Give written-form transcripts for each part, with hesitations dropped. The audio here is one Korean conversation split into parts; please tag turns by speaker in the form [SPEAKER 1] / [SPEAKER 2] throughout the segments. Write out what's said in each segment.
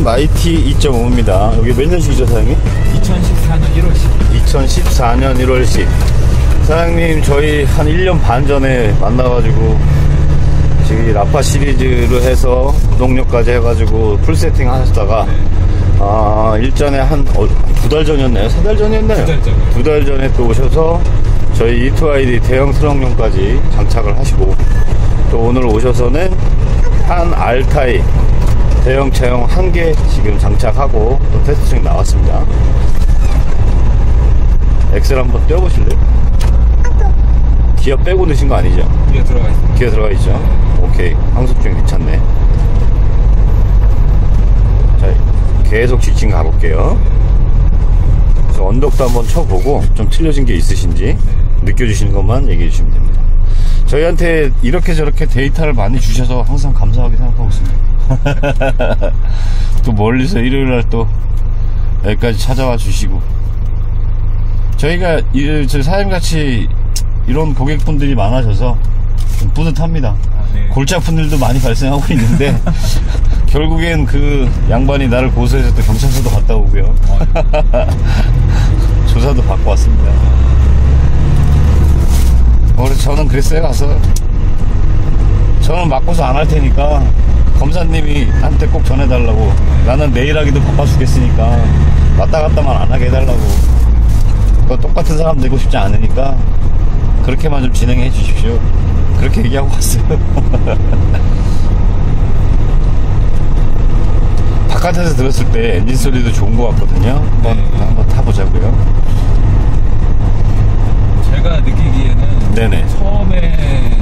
[SPEAKER 1] 푸른 마이티 2.5입니다. 여기 몇 년식이죠, 사장님?
[SPEAKER 2] 2014년 1월식.
[SPEAKER 1] 2014년 1월식. 사장님, 저희 한 1년 반 전에 만나가지고, 지금 라파 시리즈로 해서 구독료까지 해가지고 풀 세팅 하셨다가, 일전에 한 2달 전이었나요? 3달 전이었나요?
[SPEAKER 2] 2달 전.
[SPEAKER 1] 2달 전에 또 오셔서 저희 E2ID 대형 트럭용까지 장착을 하시고, 또 오늘 오셔서는 한 알타이 대형 차용 1개 지금 장착하고 또 테스트 중 나왔습니다. 엑셀 한번 떼어보실래요? 기어 빼고 넣으신 거 아니죠?
[SPEAKER 2] 기어 들어가 있습니다.
[SPEAKER 1] 기어 들어가 있죠? 오케이. 항속증 괜찮네. 자, 계속 직진 가볼게요. 그래서 언덕도 한번 쳐보고 좀 틀려진 게 있으신지 느껴주시는 것만 얘기해 주시면 됩니다. 저희한테 이렇게 저렇게 데이터를 많이 주셔서 항상 감사하게 생각하고 있습니다. 또 멀리서 일요일날 또 여기까지 찾아와 주시고, 저희가 저 사장님같이 이런 고객분들이 많아져서 좀 뿌듯합니다.
[SPEAKER 2] 네.
[SPEAKER 1] 골치 아픈 일도 많이 발생하고 있는데 결국엔 그 양반이 나를 고소해서 또 경찰서도 갔다 오고요. 조사도 받고 왔습니다. 그래서 저는 그랬어요. 가서 저는 맞고서 안 할 테니까 검사님이 한테 꼭 전해달라고, 나는 내일 하기도 바빠 죽겠으니까 왔다 갔다만 안 하게 해달라고. 똑같은 사람 되고 싶지 않으니까 그렇게만 좀 진행해 주십시오. 그렇게 얘기하고 왔어요. 바깥에서 들었을 때 엔진 소리도 좋은 것 같거든요. 한번 타보자고요.
[SPEAKER 2] 제가 느끼기에는
[SPEAKER 1] 네네.
[SPEAKER 2] 처음에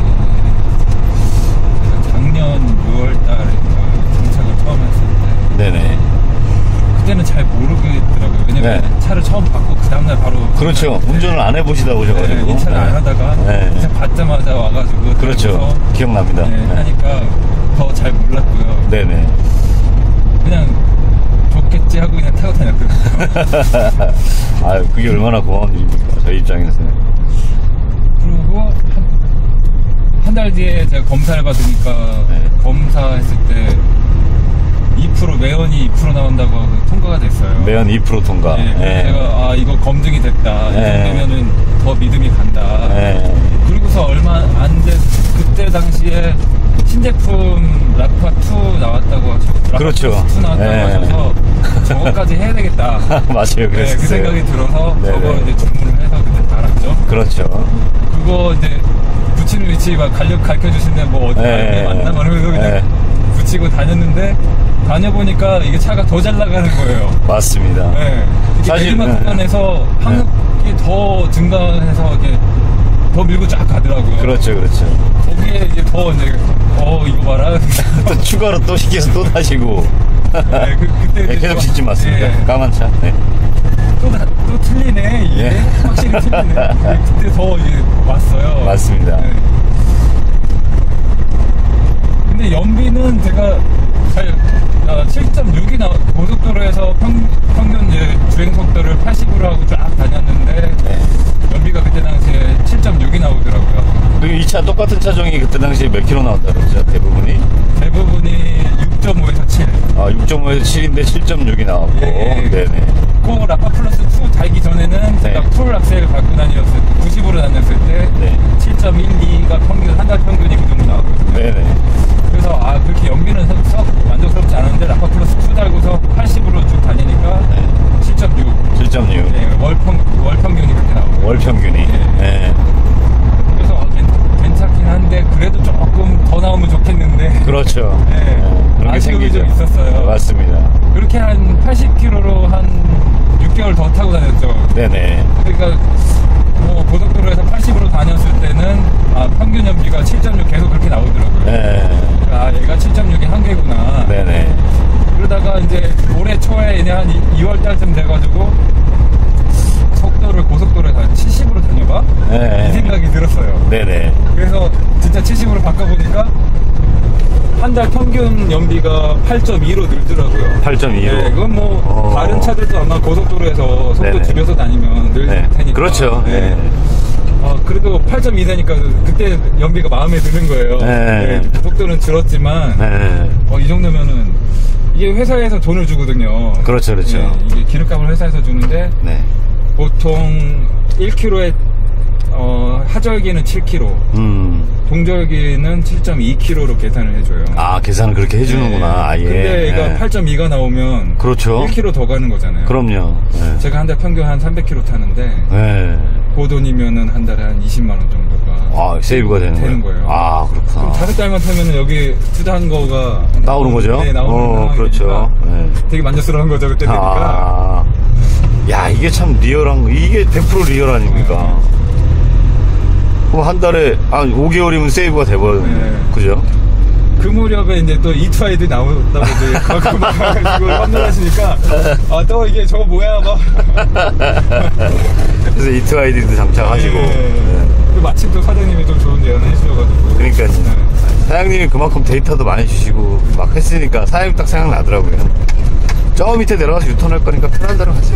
[SPEAKER 2] 작년 6월달에 장착을 처음 했을 때,
[SPEAKER 1] 네네.
[SPEAKER 2] 그때는 잘 모르겠더라고요. 왜냐면
[SPEAKER 1] 네.
[SPEAKER 2] 차를 처음 받고 그 다음날 바로
[SPEAKER 1] 그렇죠. 운전을 안 해보시다 오셔가지고.
[SPEAKER 2] 네, 이 차를 안 하다가
[SPEAKER 1] 네.
[SPEAKER 2] 받자마자 와가지고
[SPEAKER 1] 그렇죠. 기억납니다.
[SPEAKER 2] 네,
[SPEAKER 1] 네.
[SPEAKER 2] 하니까 더 잘 몰랐고요.
[SPEAKER 1] 네네.
[SPEAKER 2] 그냥 좋겠지 하고 그냥 타고 다녔거든요.
[SPEAKER 1] 아유, 그게 얼마나 고마운 일입니까, 저희 입장에서는.
[SPEAKER 2] 그리고 한 달 뒤에 제가 검사를 받으니까,
[SPEAKER 1] 네.
[SPEAKER 2] 검사했을 때 2% 매연이 2% 나온다고 하고 통과가 됐어요.
[SPEAKER 1] 매연 2% 통과.
[SPEAKER 2] 네, 그래서
[SPEAKER 1] 네.
[SPEAKER 2] 제가 이거 검증이 됐다.
[SPEAKER 1] 네.
[SPEAKER 2] 이 정도면은 더 믿음이 간다.
[SPEAKER 1] 네.
[SPEAKER 2] 그리고서 얼마 안 돼, 그때 당시에 신제품 라파2 나왔다고 하셔서,
[SPEAKER 1] 그렇죠.
[SPEAKER 2] 라파2 나왔다고
[SPEAKER 1] 네.
[SPEAKER 2] 하셔서 저거까지 해야 되겠다.
[SPEAKER 1] 맞아요. 그랬어요.
[SPEAKER 2] 네, 그 생각이 들어서
[SPEAKER 1] 네네.
[SPEAKER 2] 저거 이제 주문을 해서 그때 달았죠.
[SPEAKER 1] 그렇죠.
[SPEAKER 2] 그거 이제 붙이는 위치 막 가르쳐 주시는데 뭐 어디
[SPEAKER 1] 네.
[SPEAKER 2] 만나면 그래서 그냥
[SPEAKER 1] 네.
[SPEAKER 2] 붙이고 다녔는데, 다녀보니까 이게 차가 더 잘 나가는 거예요.
[SPEAKER 1] 맞습니다.
[SPEAKER 2] 네.
[SPEAKER 1] 사실,
[SPEAKER 2] 내리막 구간에서 항속이 더 증가해서 이게 더 밀고 쫙 가더라고요.
[SPEAKER 1] 그렇죠, 그렇죠.
[SPEAKER 2] 거기에 이제 더 이제 이거 봐라.
[SPEAKER 1] 또 추가로 또 시켜서 또 타시고.
[SPEAKER 2] 네, 그때
[SPEAKER 1] 네,
[SPEAKER 2] 이제
[SPEAKER 1] 계속 짓지 맞습니다.
[SPEAKER 2] 네.
[SPEAKER 1] 까만 차. 네.
[SPEAKER 2] 또 틀리네. 이게
[SPEAKER 1] 예.
[SPEAKER 2] 확실히 틀리네. 그때 더 이제 왔어요.
[SPEAKER 1] 맞습니다.
[SPEAKER 2] 네. 근데 연비는 제가 7.6이 고속도로에서 평균 이제 주행 속도를 80으로 하고 쫙 다녔는데,
[SPEAKER 1] 네.
[SPEAKER 2] 연비가 그때 당시에 7.6이 나오더라고요.
[SPEAKER 1] 그리고 이 차 똑같은 차종이 그때 당시에 몇 킬로 나온다 그랬죠? 대부분이
[SPEAKER 2] 6.5에서 7.
[SPEAKER 1] 6.5에서 7인데 7.6이 나왔고.
[SPEAKER 2] 예.
[SPEAKER 1] 네네.
[SPEAKER 2] 그 라파 플러스 2 달기 전에는 제가
[SPEAKER 1] 네.
[SPEAKER 2] 풀 악셀 밟고 다녔을 때, 90으로 다녔을 때
[SPEAKER 1] 네.
[SPEAKER 2] 7.12가 평균, 한 달 평균이 그 정도 나왔거든요.
[SPEAKER 1] 네네.
[SPEAKER 2] 그래서 그렇게 연비는 썩 만족스럽지 않은데 라파 플러스 2 달고서 80으로 쭉 다니니까
[SPEAKER 1] 네.
[SPEAKER 2] 7.6.
[SPEAKER 1] 7.6.
[SPEAKER 2] 네, 월 평균이 그렇게 나오고.
[SPEAKER 1] 월 평균이.
[SPEAKER 2] 네.
[SPEAKER 1] 네.
[SPEAKER 2] 그래서 괜찮긴 한데 그래도 조금 더 나오면 좋겠는데.
[SPEAKER 1] 그렇죠.
[SPEAKER 2] 네.
[SPEAKER 1] 그런 게
[SPEAKER 2] 아쉬움이
[SPEAKER 1] 생기죠.
[SPEAKER 2] 좀 있었어요.
[SPEAKER 1] 맞습니다.
[SPEAKER 2] 그렇게 한 80km로 한 6개월 더 타고 다녔죠.
[SPEAKER 1] 네네.
[SPEAKER 2] 그러니까 고속도로에서 80으로 다녔을 때는 평균 연비가 7.6 계속 그렇게 나오더라고요.
[SPEAKER 1] 네.
[SPEAKER 2] 얘가 7.6이 한계구나.
[SPEAKER 1] 네네.
[SPEAKER 2] 그러다가 이제 올해 초에 이제 한 2월 달쯤 돼가지고 속도를 고속도로에서 한 70으로 다녀봐?
[SPEAKER 1] 네.
[SPEAKER 2] 이 생각이 들었어요.
[SPEAKER 1] 네네.
[SPEAKER 2] 그래서 진짜 70으로 바꿔보니까 한 달 평균 연비가 8.2로 늘더라고요.
[SPEAKER 1] 8.2로.
[SPEAKER 2] 네, 그건 뭐 다른 차들도 아마 고속도로에서 속도
[SPEAKER 1] 네네.
[SPEAKER 2] 줄여서 다니면 늘
[SPEAKER 1] 네.
[SPEAKER 2] 테니까.
[SPEAKER 1] 그렇죠.
[SPEAKER 2] 네. 그래도 8.2 되니까 그때 연비가 마음에 드는 거예요.
[SPEAKER 1] 네.
[SPEAKER 2] 네, 속도는 줄었지만
[SPEAKER 1] 네.
[SPEAKER 2] 이 정도면은 이게 회사에서 돈을 주거든요.
[SPEAKER 1] 그렇죠, 그렇죠.
[SPEAKER 2] 네, 이게 기름값을 회사에서 주는데
[SPEAKER 1] 네.
[SPEAKER 2] 보통 1kg에 하절기는 7kg, 동절기는 7.2kg로 계산을 해줘요.
[SPEAKER 1] 아, 계산을 그렇게 해주는구나.
[SPEAKER 2] 네.
[SPEAKER 1] 아예.
[SPEAKER 2] 근데 얘가
[SPEAKER 1] 네.
[SPEAKER 2] 8.2가 나오면
[SPEAKER 1] 그렇죠.
[SPEAKER 2] 1kg 더 가는 거잖아요.
[SPEAKER 1] 그럼요. 네.
[SPEAKER 2] 제가 한 달 평균 한 300km 타는데
[SPEAKER 1] 네.
[SPEAKER 2] 그 돈이면은 한 달에 한 20만 원 정도가
[SPEAKER 1] 아, 세이브가 되는
[SPEAKER 2] 거예요.
[SPEAKER 1] 아, 그렇구나.
[SPEAKER 2] 5달만 타면은 여기 투자한 거가
[SPEAKER 1] 나오는 거죠?
[SPEAKER 2] 네, 나오는 상황이니까
[SPEAKER 1] 그렇죠. 네.
[SPEAKER 2] 되게 만족스러운 거죠 그때 되니까.
[SPEAKER 1] 아, 야, 이게 참 리얼한 거. 이게 100% 리얼 아닙니까? 그럼 한 달에 한 5개월이면 세이브가 돼버렸네.
[SPEAKER 2] 네.
[SPEAKER 1] 그죠?
[SPEAKER 2] 그 무렵에 이제 또 이투아이드 나오다고 이제 그만큼 가지고 판단하시니까 아 또 이게 저거 뭐야 막.
[SPEAKER 1] 그래서 이트아이디도 장착하시고. 네.
[SPEAKER 2] 그 마침 또 사장님이 좀 좋은 제안을 해주셔가지고.
[SPEAKER 1] 그러니까요.
[SPEAKER 2] 네.
[SPEAKER 1] 사장님이 그만큼 데이터도 많이 주시고 막 했으니까 사장님 딱 생각나더라고요. 저 밑에 내려가서 유턴할 거니까 편한 데로 가세요.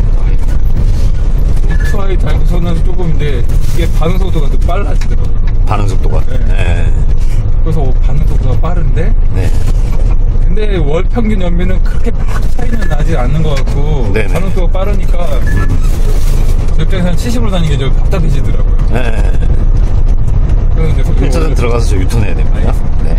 [SPEAKER 2] 이투아이드 달고서는 조금 이제 이게 반응 속도가 더 빨라지더라고요.
[SPEAKER 1] 반응 속도가.
[SPEAKER 2] 네.
[SPEAKER 1] 네.
[SPEAKER 2] 그래서 반응 속도가 빠른데.
[SPEAKER 1] 네.
[SPEAKER 2] 근데 월 평균 연비는 그렇게 막 차이는 나지 않는 것 같고
[SPEAKER 1] 네네.
[SPEAKER 2] 반응 속도가 빠르니까 역장에서 한 70으로 다니는 게 좀 답답해지더라고요.
[SPEAKER 1] 네.
[SPEAKER 2] 그래서 이제 속도를
[SPEAKER 1] 1차선 들어가서 저 유턴해야 됩니다. 네.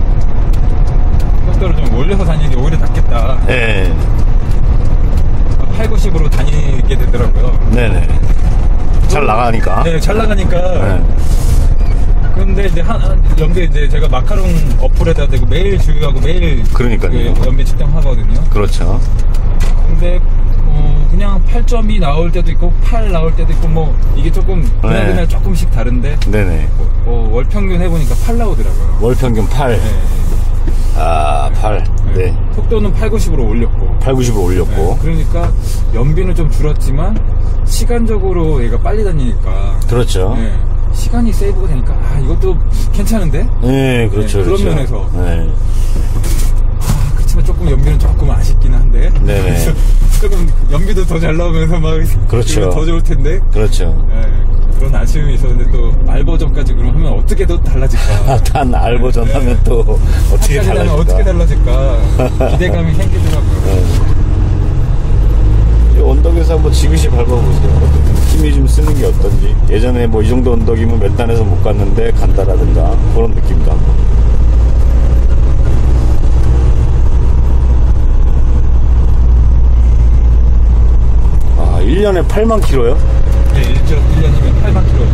[SPEAKER 2] 속도를 좀 올려서 다니는 게 오히려 낫겠다.
[SPEAKER 1] 네.
[SPEAKER 2] 8, 90으로 다니게 되더라고요.
[SPEAKER 1] 네네. 잘 나가니까.
[SPEAKER 2] 네, 잘 나가니까.
[SPEAKER 1] 네.
[SPEAKER 2] 근데 이제 연비 이제 제가 마카롱 어플에다 대고 매일 주유하고 매일
[SPEAKER 1] 그러니까요.
[SPEAKER 2] 그 연비 측정하거든요.
[SPEAKER 1] 그렇죠.
[SPEAKER 2] 근데 그냥 8.2 나올 때도 있고 8 나올 때도 있고 뭐 이게 조금 그날
[SPEAKER 1] 네.
[SPEAKER 2] 조금씩 다른데
[SPEAKER 1] 네네.
[SPEAKER 2] 월 평균 해보니까 8 나오더라고요.
[SPEAKER 1] 월 평균 8.
[SPEAKER 2] 네.
[SPEAKER 1] 아, 8. 네.
[SPEAKER 2] 속도는 8, 90으로 올렸고.
[SPEAKER 1] 8, 90으로 올렸고.
[SPEAKER 2] 네, 그러니까 연비는 좀 줄었지만 시간적으로 얘가 빨리 다니니까.
[SPEAKER 1] 그렇죠.
[SPEAKER 2] 네, 시간이 세이브가 되니까 이것도 괜찮은데?
[SPEAKER 1] 네, 그렇죠.
[SPEAKER 2] 네, 그런
[SPEAKER 1] 그렇죠.
[SPEAKER 2] 면에서.
[SPEAKER 1] 네.
[SPEAKER 2] 그렇지만 조금 연비는 조금 아쉽긴 한데.
[SPEAKER 1] 네네.
[SPEAKER 2] 조금 연비도 더 잘 나오면서 막
[SPEAKER 1] 그렇죠.
[SPEAKER 2] 더 좋을 텐데.
[SPEAKER 1] 그렇죠.
[SPEAKER 2] 네, 그런 아쉬움이 있었는데 또 R 버전까지 그럼 하면 어떻게 더 달라질까?
[SPEAKER 1] 단 R 버전 하면 또 어떻게
[SPEAKER 2] 까지 하면
[SPEAKER 1] 달라질까?
[SPEAKER 2] 어떻게 달라질까? 기대감이 생기더라고요.
[SPEAKER 1] 이 언덕에서 한번 지그시 밟아보세요. 힘이 좀 쓰는 게 어떤지. 예전에 뭐 이 정도 언덕이면 몇 단에서 못 갔는데 간다라든가 그런 느낌도 한번. 아, 1년에 8만 킬로요?
[SPEAKER 2] 네, 1년이면 8만 킬로.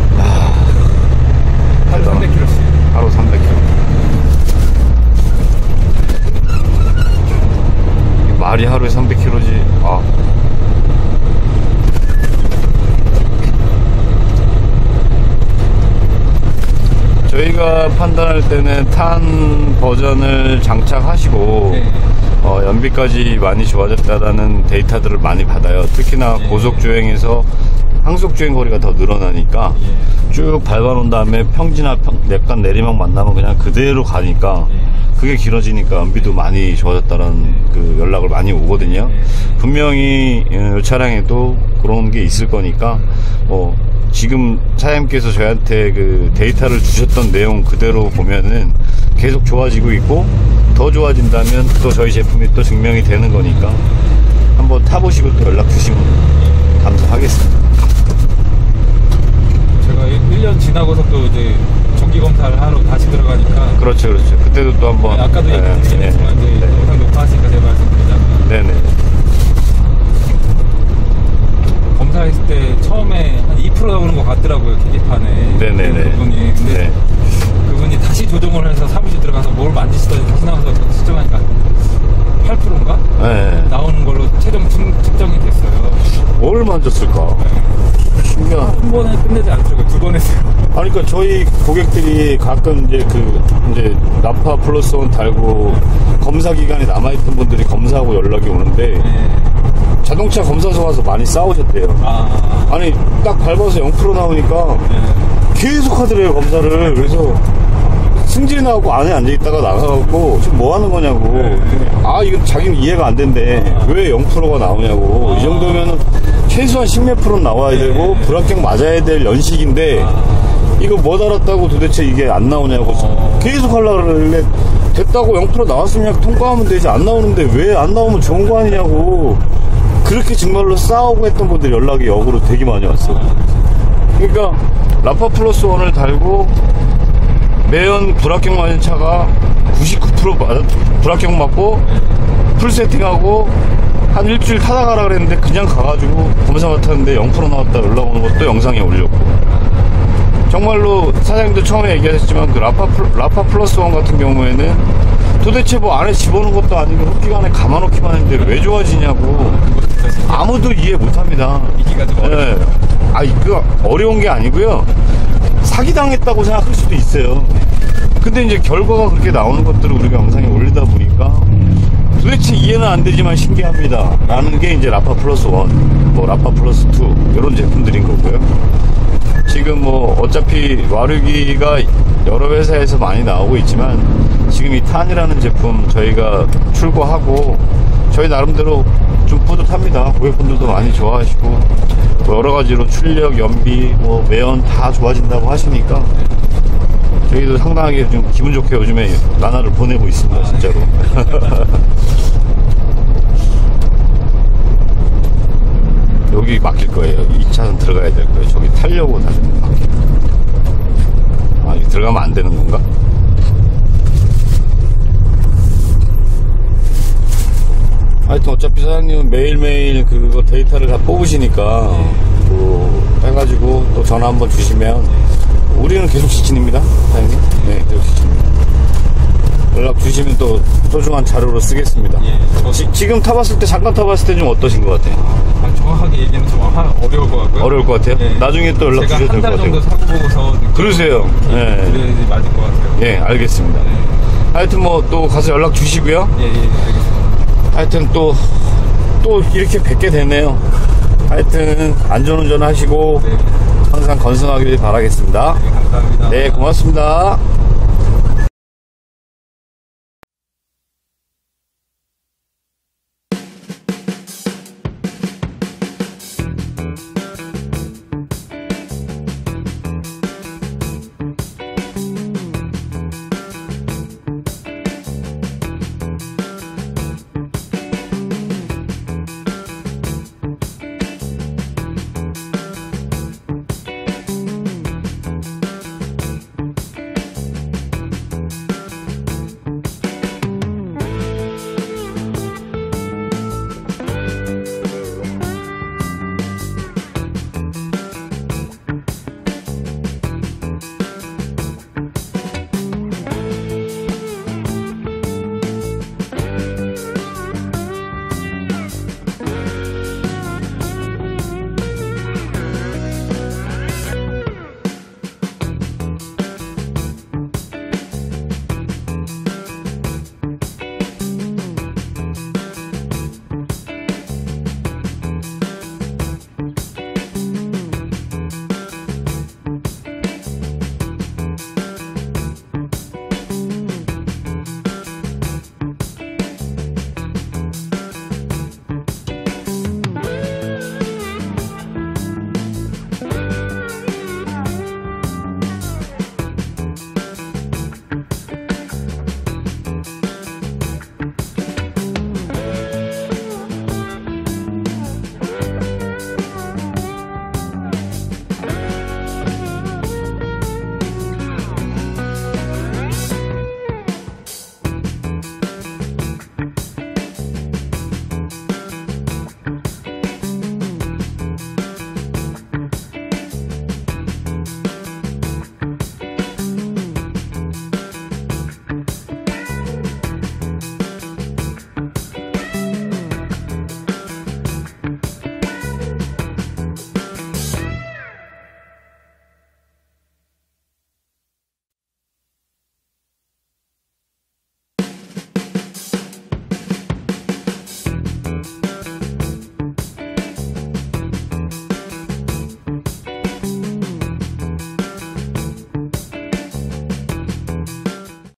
[SPEAKER 2] 하루 300킬로씩.
[SPEAKER 1] 하루 300킬로. 말이 하루에 300킬로지. 아. 저희가 판단할 때는 탄 버전을 장착하시고
[SPEAKER 2] 네.
[SPEAKER 1] 연비까지 많이 좋아졌다라는 데이터들을 많이 받아요. 특히나
[SPEAKER 2] 네.
[SPEAKER 1] 고속주행에서 항속주행 거리가 더 늘어나니까 쭉 밟아놓은 다음에 평지나 약간 내리막 만나면 그냥 그대로 가니까 그게 길어지니까 연비도 많이 좋아졌다는 그 연락을 많이 오거든요. 분명히 이 차량에도 그런 게 있을 거니까 지금 사장님께서 저희한테 그 데이터를 주셨던 내용 그대로 보면은 계속 좋아지고 있고 더 좋아진다면 또 저희 제품이 또 증명이 되는 거니까 한번 타보시고 또 연락 주시면 감사하겠습니다.
[SPEAKER 2] 제가 1년 지나고서 또 이제 정기검사를 하러 다시 들어가니까.
[SPEAKER 1] 그렇죠, 그렇죠. 그때도 또 한번.
[SPEAKER 2] 네, 아까도 얘기드리긴 했지만 이제 영상 녹화하시니까 제가 말씀드리자면.
[SPEAKER 1] 네네.
[SPEAKER 2] 검사했을 때 처음에 한 2% 나오는 것 같더라고요, 계기판에.
[SPEAKER 1] 네네네.
[SPEAKER 2] 그분이. 근데
[SPEAKER 1] 네.
[SPEAKER 2] 그분이 다시 조정을 해서 사무실 들어가서 뭘 만지시더니 다시 나와서 측정하니까 8%인가?
[SPEAKER 1] 네.
[SPEAKER 2] 나오는 걸로 최종 측정이 됐어요.
[SPEAKER 1] 뭘 만졌을까? 신기한.
[SPEAKER 2] 한 번에 끝내지 않더라고요. 2번 했어요.
[SPEAKER 1] 아니, 그러니까 저희 고객들이 가끔 이제 나파 플러스 원 달고 검사 기간에 남아있던 분들이 검사하고 연락이 오는데 자동차 검사소 가서 많이 싸우셨대요. 아니, 딱 밟아서 0% 나오니까 계속 하더래요, 검사를. 그래서 승질 나고 안에 앉아있다가 나가갖고 지금 뭐 하는 거냐고. 이거 자기는 이해가 안 된대. 왜 0%가 나오냐고. 이 정도면 최소한 10몇 프로는 나와야 되고 불합격 맞아야 될 연식인데 이거 못 알았다고 도대체 이게 안 나오냐고 계속 하려고 그러길래 됐다고 0% 나왔으면 그냥 통과하면 되지. 안 나오는데 왜 안 나오면 좋은 거 아니냐고. 그렇게 정말로 싸우고 했던 분들 연락이 역으로 되게 많이 왔어. 그러니까 라파 플러스 1을 달고 매연 불합격 맞은 차가 99% 불합격 맞고 풀 세팅하고 한 일주일 타다 가라 그랬는데 그냥 가가지고 검사 맡았는데 0% 나왔다 연락 오는 것도 영상에 올렸고, 정말로 사장님도 처음에 얘기하셨지만 그 라파 플러스 1 같은 경우에는 도대체 뭐 안에 집어넣은 것도 아니고 흡기가 안에 감아놓기만 했는데 왜 좋아지냐고 아무도 이해 못합니다.
[SPEAKER 2] 이기가 좀 어려워요.
[SPEAKER 1] 네. 아, 이거 어려운 게 아니고요, 사기당했다고 생각할 수도 있어요. 근데 이제 결과가 그렇게 나오는 것들을 우리가 영상에 올리다 보니까 도대체 이해는 안 되지만 신기합니다 라는 게 이제 라파 플러스 1, 뭐 라파 플러스 2 이런 제품들인 거고요. 지금 뭐 어차피 와류기가 여러 회사에서 많이 나오고 있지만 지금 이 탄이라는 제품 저희가 출고하고 저희 나름대로 좀 뿌듯합니다. 고객분들도 많이 좋아하시고 뭐 여러 가지로 출력, 연비, 뭐 매연 다 좋아진다고 하시니까 저희도 상당하게 좀 기분 좋게 요즘에 나날을 보내고 있습니다, 진짜로. 여기 막힐 거예요. 2차선 들어가야 될 거예요. 저기 타려고 나중에 막힐 거예요. 아, 여기 들어가면 안 되는 건가? 하여튼 어차피 사장님은 매일매일 그거 데이터를 다 뽑으시니까 또 해가지고 또 전화 한번 주시면 우리는 계속 지친입니다, 사장님. 네, 계속 지칩니다. 연락 주시면 또 소중한 자료로 쓰겠습니다.
[SPEAKER 2] 예,
[SPEAKER 1] 지금 타봤을 때, 잠깐 타봤을 때 좀 어떠신 것 같아요?
[SPEAKER 2] 정확하게 얘기는 좀 어려울 것 같고요.
[SPEAKER 1] 어려울 것 같아요?
[SPEAKER 2] 예.
[SPEAKER 1] 나중에 또 연락 주셔도 될 것
[SPEAKER 2] 제가 한 달 정도
[SPEAKER 1] 같아요.
[SPEAKER 2] 사고 보고서
[SPEAKER 1] 그러세요. 예.
[SPEAKER 2] 그래야지 맞을 것 같아요.
[SPEAKER 1] 예, 알겠습니다. 하여튼 뭐 또 가서 연락 주시고요.
[SPEAKER 2] 예, 알겠습니다.
[SPEAKER 1] 하여튼 또 이렇게 뵙게 되네요. 하여튼 안전운전 하시고
[SPEAKER 2] 네,
[SPEAKER 1] 항상 건승하길 바라겠습니다.
[SPEAKER 2] 감사합니다.
[SPEAKER 1] 네, 고맙습니다.